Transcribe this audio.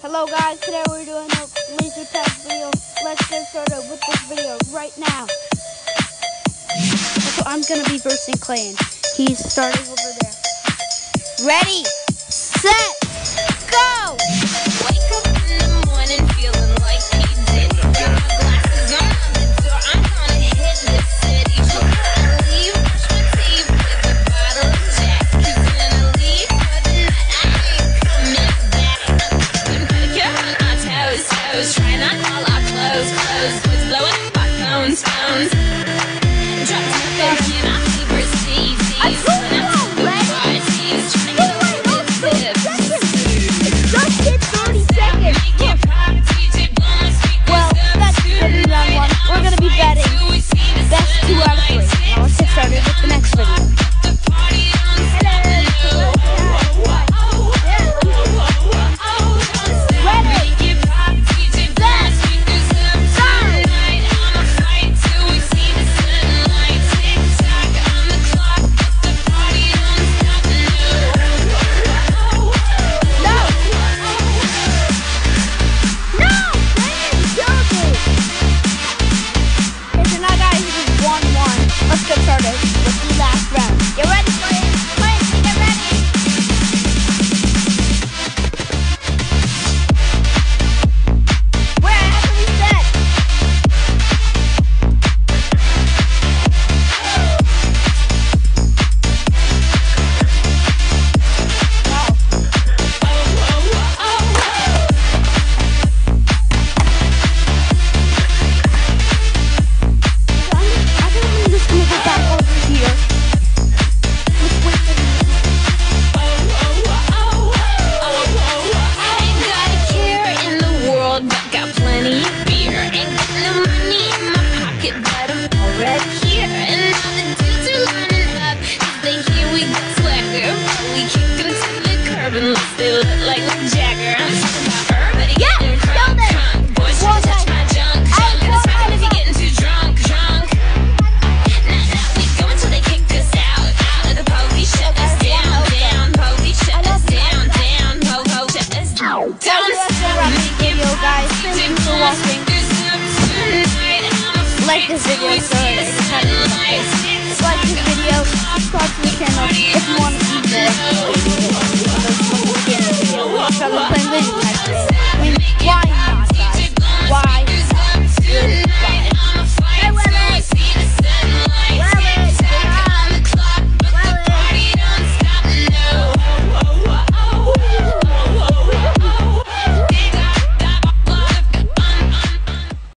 Hello guys, today we're doing a laser tag video. Let's get started with this video right now. So I'm gonna be versing Clayton. He's starting over there. Ready, set, go! Wake up in the morning feeling like he did. Got my glasses on the door, I'm gonna hit the city. Gonna leave, brush my teeth with a bottle of Jack. He's gonna leave for the night, I ain't coming back. I'm pedicure on our toes, trying on all our clothes. Boys blowing up our phones. Drop top in our favorite CDs. They look like Mick Jagger. I'm talking about her, but he getting crunk. Boys trying to touch my junk. Gonna stop if he getting too drunk. Now we go until they kick us out. The police shut us down. Police shut us down. Shut us down. Video guys, thank you for watching. Like this video, so it's like this video, subscribe to the channel if you want to see more. Playing video.